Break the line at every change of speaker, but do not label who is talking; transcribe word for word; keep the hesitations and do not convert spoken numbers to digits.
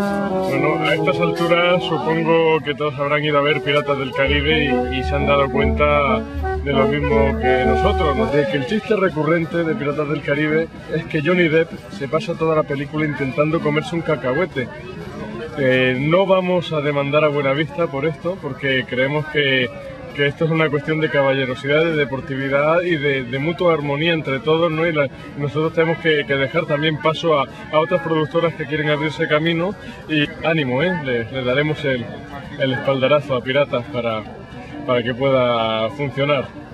Bueno, a estas alturas supongo que todos habrán ido a ver Piratas del Caribe y, y se han dado cuenta de lo mismo que nosotros, ¿no? De que el chiste recurrente de Piratas del Caribe es que Johnny Depp se pasa toda la película intentando comerse un cacahuete. Eh, no vamos a demandar a Buenavista por esto, porque creemos que, que esto es una cuestión de caballerosidad, de deportividad y de, de mutua armonía entre todos, ¿no? Y la, nosotros tenemos que, que dejar también paso a, a otras productoras que quieren abrirse camino y ánimo, ¿eh? Le, le daremos el, el espaldarazo a Piratas para, para que pueda funcionar.